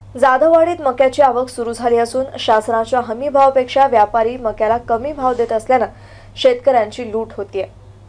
जाधववाडीत मक्याची आवक सुरू झाली असून शासनाच्या हमी भावापेक्षा व्यापारी मक्याला कमी भाव देत असल्याने शेतकऱ्यांची लूट होतीये।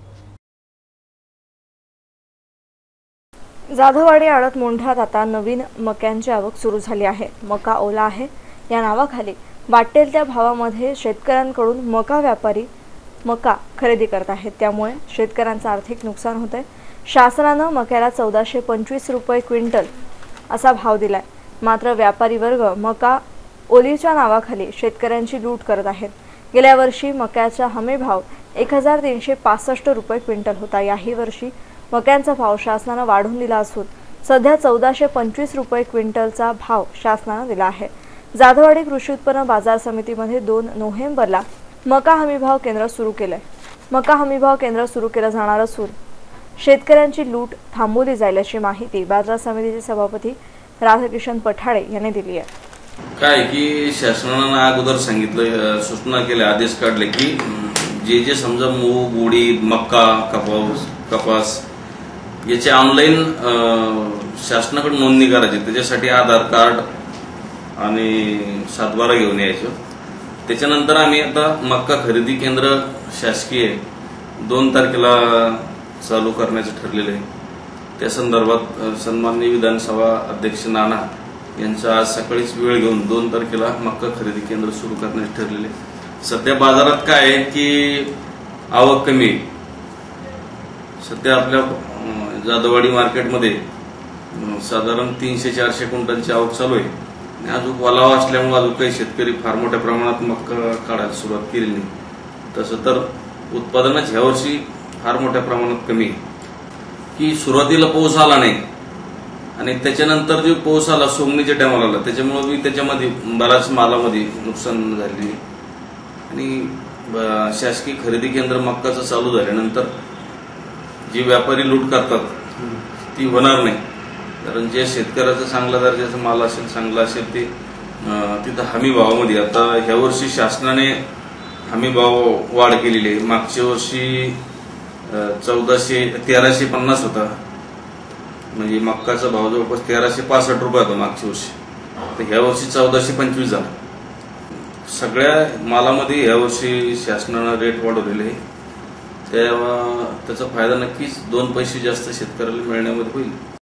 जाधववाडी आडत मोंढ्यात आता नवीन मक्यांची आवक सुरू झाली आहे। मका ओला आहे या नावाखाली वाटेल त्या भावामध्ये शेतकऱ्यांकडून मका व्यापारी मका खरेदी करत आहेत, त्यामुळे शेतकऱ्यांचे आर्थिक नुकसान होते। शासनाने मक्याला 1425 रुपये क्विंटल असा भाव दिलाय, मात्र व्यापारी वर्ग मका ओलीच्या नावाखाली शेतकऱ्यांची लूट करत आहेत। गेल्या वर्षी मक्याचा हमी भाव 1365 रुपये क्विंटल होता। याही वर्षी मक्यांचा भाव शासनाने वाढवून दिला असून सध्या 1425 रुपये क्विंटलचा भाव शासनाने दिला आहे। जाधववाडी कृषी उत्पन्न बाजार समितीमध्ये 2 नोव्हेंबरला मका हमी भाव केंद्र सुरू केले। मका हमी भाव केंद्र सुरू केले जाणार असून शेतकऱ्यांची लूट थांबवली जाईल अशी माहिती बाजार समितीचे सभापती राधाकिशन पठाडे यांनी दिली आहे। काय की शासनाने अगोदर सांगितलं, सूचना केल्या, आदेश काढले की जे समजा मूग, उडीद, मक्का, कपास याची ऑनलाईन शासनाकडे नोंदणी करायची, त्याच्यासाठी आधार कार्ड आणि 7/12 घेऊन यायचं। त्याच्यानंतर आम्ही आता मक्का खरेदी केंद्र शासकीय 2 तारखेला चालू करण्याचं ठरलेलं आहे। त्या संदर्भात सन्माननीय विधानसभा अध्यक्ष नाना यांचा आज सकाळीच वेळ घेऊन 2 तारखेला मक्का खरेदी केंद्र सुरू करण्याचे ठरलेले। सध्या बाजारात काय आहे की आवक कमी आहे। सध्या आपल्या जाधववाडी मार्केटमध्ये साधारण 300-400 क्विंटलची आवक चालू आहे आणि अजून वालावा असल्यामुळे अजून काही शेतकरी फार मोठ्या प्रमाणात मक्का काढायला सुरुवात केली नाही। तसं तर उत्पादनच ह्या वर्षी फार मोठ्या प्रमाणात कमी आहे की सुरुवातीला पाऊस आला नाही आणि त्याच्यानंतर जो पाऊस आला सोंगणीच्या टायमाला आला, त्याच्यामुळे त्याच्यामध्ये बऱ्याच मालामध्ये नुकसान झाले आणि शासकीय खरेदी केंद्र मक्काचं चालू झाल्यानंतर जी व्यापारी लूट करतात ती होणार नाही, कारण जे शेतकऱ्याचा चांगला दर्जाचा माल असेल, चांगला असेल ते तिथं हमी भावामध्ये आता ह्या वर्षी शासनाने हमी भाव वाढ केलेली आहे। मागच्या वर्षी 1350 होता, म्हणजे मक्काचा भाव जवळपास 1365 रुपये होता मागच्या वर्षी, तर ह्या वर्षी 1425 झाला। सगळ्या मालामध्ये ह्या वर्षी शासनाने रेट वाढवलेले आहे, त्याचा फायदा नक्कीच 2 पैसे जास्त शेतकऱ्याला मिळण्यामध्ये होईल।